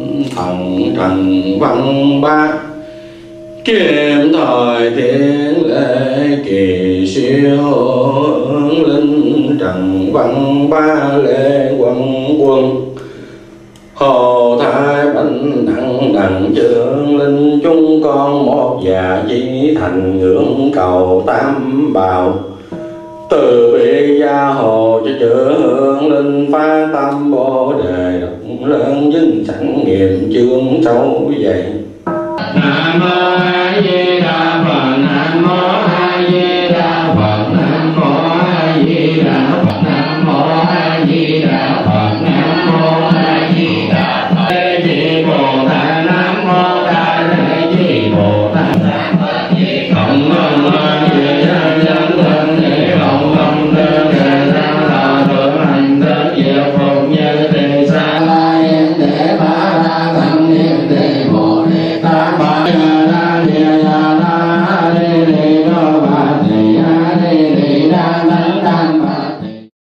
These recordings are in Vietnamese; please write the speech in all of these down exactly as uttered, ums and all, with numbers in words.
thần Trần Văn Bá, kiếm thời thiên lễ kỳ siêu ứng linh Trần Văn Bá lễ quân quân. Hồ thái bánh đặng đặng trương linh chúng con một già chỉ thành ngưỡng cầu tam bào. Từ bi gia hồ cho chữa hương linh phá tâm bồ đề độc lớn dưng sẵn nghiệm chương sâu dày. Nam mô A Di Đà Phật. Nam mô A Di Đà Phật. Nam mô A Di Đà Phật. Nam mô A Di Đà Phật. Nam mô A Di Đà Phật. Thế Chí Bồ Tát. Nam mô Đại Thế Chí Bồ Tát. Cộng đồng A Di Đà Phật. Thân thể cộng đồng tư đề ra là thượng hành tất diệu phục như tỳ sa la yên để bá ra thân yên tỳ bồ đề tát bá ya la ya ya la a di ni đô bà tỳ a di ni đa đa đa bà tỳ.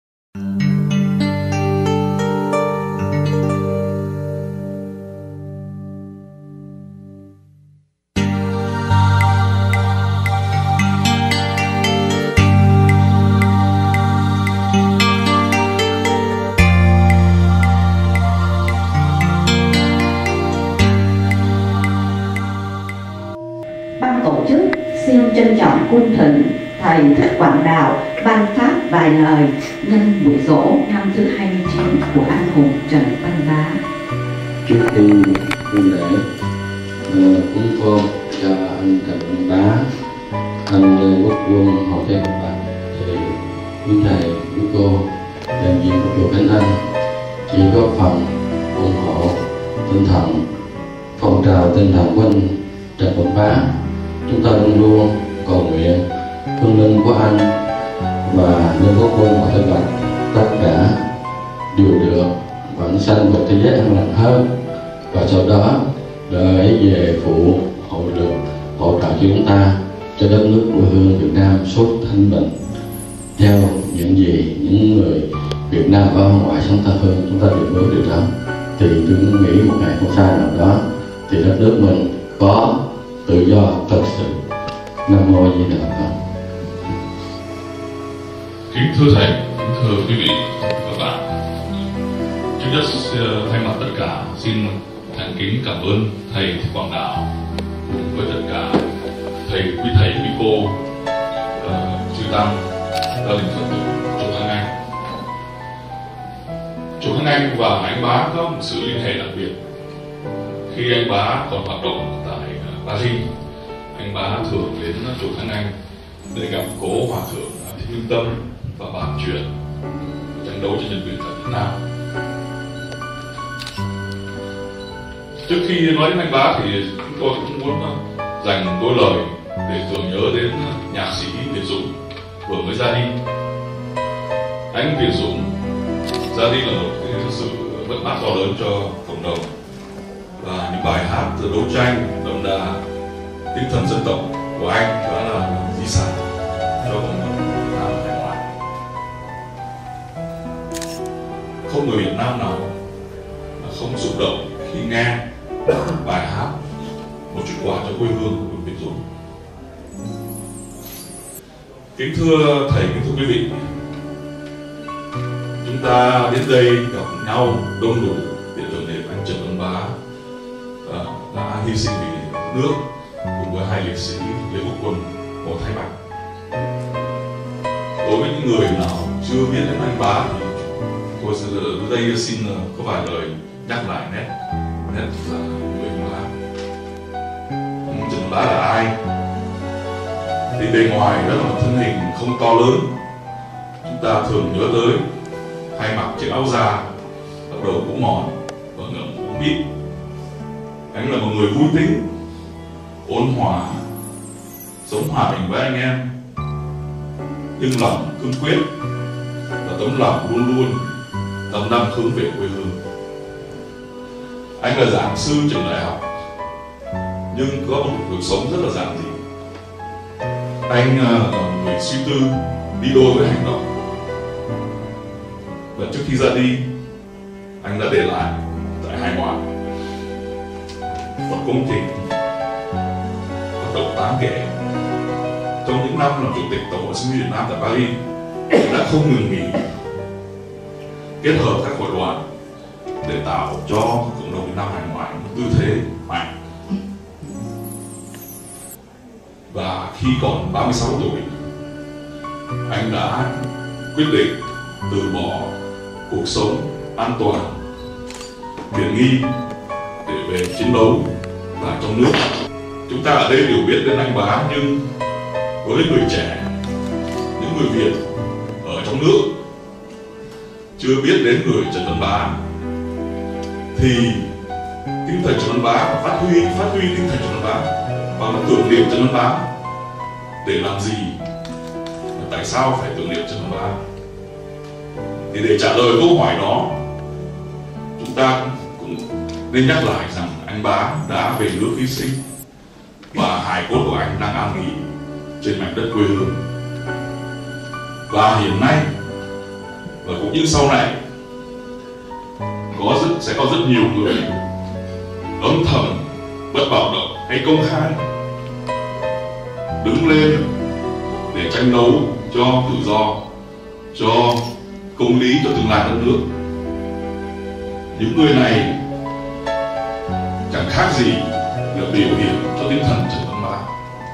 Ban tổ chức xin trân trọng cung thỉnh thầy Thích Quảng Đạo ban pháp vài lời nhân buổi giỗ năm thứ hai mươi chín của anh hùng Trần Văn Bá. Trước khi hôn lễ cúng phô cho anh Trần Văn Bá, anh Lê Quốc Quân, Hồ Thế Bạch Bạch, thì quý thầy, quý cô, đại diện của chùa Khánh An chỉ góp phần ủng hộ tinh thần phong trào tinh thần của anh Trần Văn Bá. Chúng ta luôn luôn cầu nguyện hương linh của anh và Lê Quốc Quân, Hồ Thế Bạch tất cả đều được vãng sanh về thế giới an lành hơn, và sau đó để về phụ hộ được hỗ trợ cho chúng ta cho đất nước quê hương Việt Nam suốt thanh bình theo những gì những người Việt Nam ở ngoại sống tha phương chúng ta được bước được đó. Thì tôi nghĩ một ngày không xa nào đó thì đất nước mình có tự do thật sự. Nam mô Di Đà Phật. Kính thưa thầy, kính thưa quý vị và các bạn, trước nhất thay mặt tất cả xin thành kính cảm ơn thầy Thích Quảng Đạo cùng với tất cả thầy quý thầy quý cô, uh, chư tăng, gia đình Phật tử chùa Khánh Anh. Chùa Khánh Anh và anh Bá có một sự liên hệ đặc biệt. Khi anh Bá còn hoạt động tại Paris, anh Bá thường đến chùa Khánh Anh để gặp cố hòa thượng Thích Minh Tâm và bàn chuyện tranh đấu cho nhân quyền tại Việt Nam. Trước khi nói đến anh Bá thì chúng tôi cũng muốn dành đôi lời để tưởng nhớ đến nhạc sĩ Việt Dũng vừa mới ra đi. Anh Việt Dũng ra đi là một cái sự mất mát to lớn cho cộng đồng, và những bài hát đấu tranh đậm đà tinh thần dân tộc của anh đó là di sản cho cộng đồng Việt Nam hải ngoại. Không người Việt Nam nào là không xúc động khi nghe bài hát một chút quà cho quê hương của Việt Dũng. Kính thưa thầy, kính thưa quý vị, chúng ta đến đây gặp nhau đông đủ để tưởng niệm anh Trần Văn Bá đã hy sinh vì nước cùng với hai liệt sĩ Lê Quốc Quân, Hồ Thái Bạch. Đối với những người nào chưa biết đến anh Bá thì tôi sẽ ở đây xin có vài lời nhắc lại nét nét là người Bá. Trần Văn Bá là ai? Thì bề ngoài đó là một thân hình không to lớn, chúng ta thường nhớ tới hay mặc chiếc áo da, đầu cũng mòn và ngậm cũng bít. Anh là một người vui tính, ôn hòa, sống hòa bình với anh em, nhưng lòng cương quyết và tấm lòng luôn luôn tâm đam hướng về quê hương. Anh là giảng sư trường đại học, nhưng có một cuộc sống rất là giản dị. Anh là một người suy tư đi đôi với hành động, và trước khi ra đi anh đã để lại tại hải ngoại và công trình hoạt động đáng kể. Trong những năm làm chủ tịch Tổng hội sinh viên Việt Nam tại Paris, đã không ngừng nghỉ kết hợp các hội đoàn để tạo cho cộng đồng Việt Nam hải ngoại một tư thế mạnh. Và khi còn ba mươi sáu tuổi, anh đã quyết định từ bỏ cuộc sống an toàn, tiện nghi để về chiến đấu tại trong nước. Chúng ta ở đây đều biết đến anh Bá, nhưng với người trẻ, những người Việt ở trong nước chưa biết đến người Trần Văn Bá, thì tinh thần Trần Văn Bá và phát huy phát huy tinh thần Trần Văn Bá và là tưởng niệm Trần Văn Bá để làm gì, và tại sao phải tưởng niệm Trần Văn Bá? Thì để trả lời câu hỏi đó, chúng ta cũng nên nhắc lại rằng anh Bá đã về nước hy sinh và hài cốt của anh đang an nghỉ trên mảnh đất quê hương. Và hiện nay và cũng như sau này, có rất, sẽ có rất nhiều người âm thầm, bất bạo động hay công khai đứng lên để tranh đấu cho tự do, cho công lý, cho tương lai đất nước. Những người này chẳng khác gì là biểu hiện cho tinh thần Trần Văn Bá.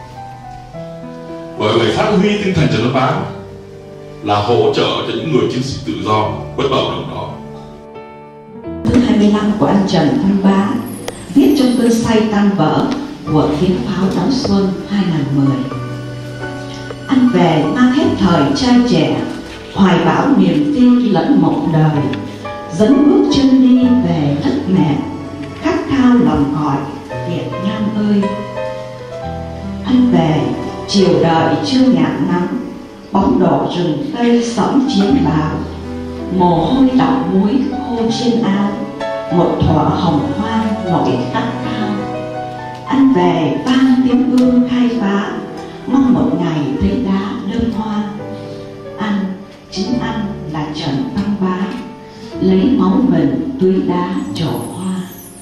Bởi vậy phát huy tinh thần Trần Văn Bá là hỗ trợ cho những người chiến sĩ tự do bất bạo động đó. Thứ hai mươi lăm của anh Trần Văn Bá viết trong cơn say tan vỡ của tiếng pháo đón xuân hai nghìn mười. Anh về mang hết thời trai trẻ, hoài bão niềm tin lẫn mộng đời, dẫn bước chân đi về đất mẹ, khát khao lòng gọi Việt Nam ơi. Anh về chiều đợi chưa ngạn nắng, bóng đổ rừng cây sõng chiến bão, mồ hôi đọng muối khô trên áo, một thuở hồng hoang nổi khát khao. Anh về vang tiếng gương khai phá, mong một ngày thấy đá đơm hoa. Anh, chính anh là Trần Văn Bá, lấy máu mình tưới đá trổ hoa.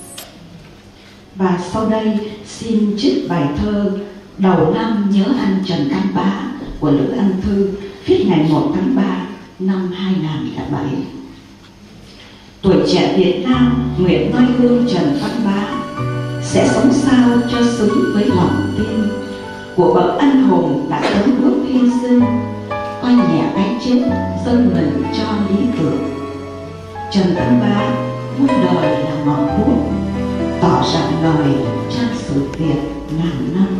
Và sau đây xin trích bài thơ Đầu năm nhớ anh Trần Văn Bá của Lữ Anh Thư, viết ngày một tháng ba năm hai nghìn không trăm lẻ bảy. Tuổi trẻ Việt Nam nguyện noi gương Trần Văn Bá, sẽ sống sao cho xứng với lòng tin của bậc anh hùng đã tấn bước hy sinh, coi nhẹ cái chết dâng mình cho lý tưởng. Trần Văn Bá muôn đời là ngọn đuốc, tỏ rạng ngời trang sử Việt ngàn năm.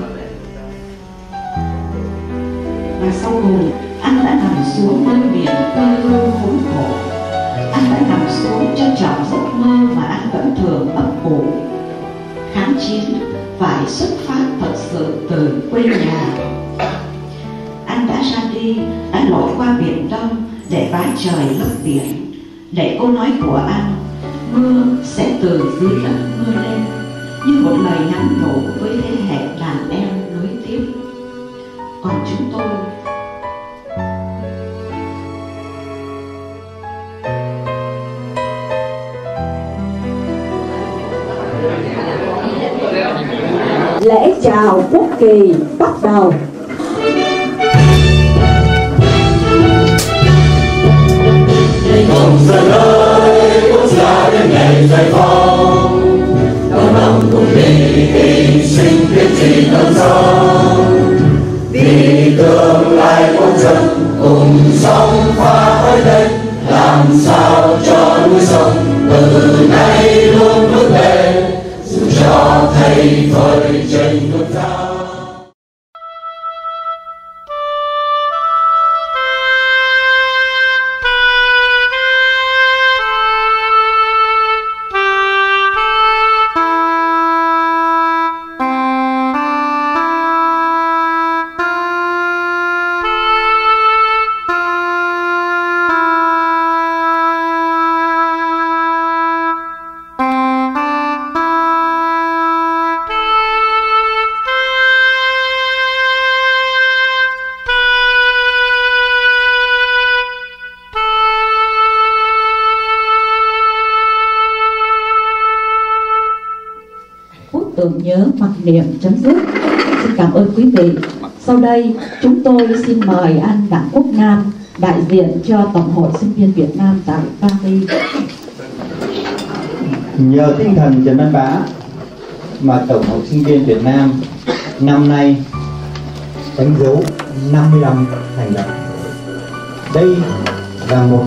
Và sau cùng, anh đã nằm xuống nơi biển quê hương khốn khổ. Anh đã nằm xuống cho trọn giấc mơ mà anh vẫn thường ấp ủ. Kháng chiến phải xuất phát thật sự từ quê nhà. Anh đã ra đi, đã lội qua biển Đông để vái trời lấp biển, để câu nói của anh, mưa sẽ từ dưới đất mưa lên, như một lời nhắn nhủ với thế hệ đàn em nối tiếp. Còn chúng tôi, lễ chào quốc kỳ bắt đầu. Cùng giờ ơi, quốc gia đến ngày giải phóng, đón năm cùng đi hy sinh biết gì non sông, vì tương lai quốc dân cùng sống phá khói lên, làm sao cho núi sông từ nay luôn vững bền, dù cho thay phơi trên nước ta. tưởng nhớ mặc niệm chấm dứt. Xin cảm ơn quý vị. Sau đây chúng tôi xin mời anh Đặng Quốc Nam, đại diện cho Tổng hội Sinh viên Việt Nam tại Paris. Nhờ tinh thần Trần Văn Bá mà Tổng hội Sinh viên Việt Nam năm nay đánh dấu năm mươi năm thành lập. Đây là một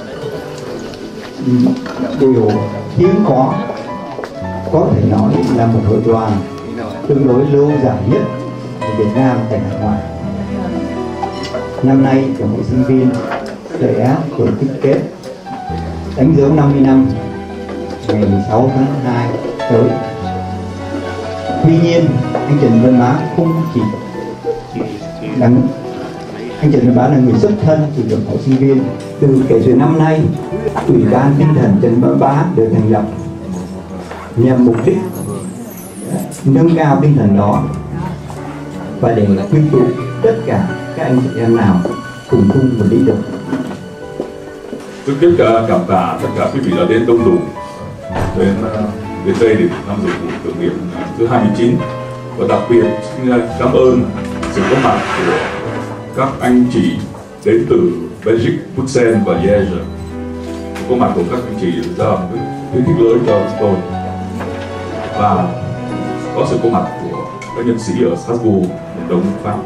điều hiếm có, có thể nói là một hội đoàn tương đối lâu dài nhất ở Việt Nam tại hải ngoại. Năm nay Tổng hội Sinh viên sẽ tổ chức kết đánh dấu năm mươi năm ngày mười sáu tháng hai tới. Tuy nhiên, anh Trần Văn Bá không chỉ đăng, anh Trần Văn Bá là người xuất thân từ Tổng hội Sinh viên. Từ kể từ năm nay, Ủy ban Tinh thần Trần Văn Bá được thành lập nhằm mục đích nâng cao tinh thần đó và để quy tụ tất cả các anh chị em nào cùng chung một lý tưởng. Trước hết cả cảm tạ tất cả quý vị đã đến đông đủ đến đến đây để tham dự buổi tưởng niệm thứ hai mươi chín, và đặc biệt xin cảm ơn sự có mặt của các anh chị đến từ Belgique, Bruxelles và Liège. Sự có mặt của các anh chị ra một cái khuyến khích lớn cho chúng tôi, và có sự có mặt của các nhân sĩ ở Strasbourg, miền Đông nước Pháp.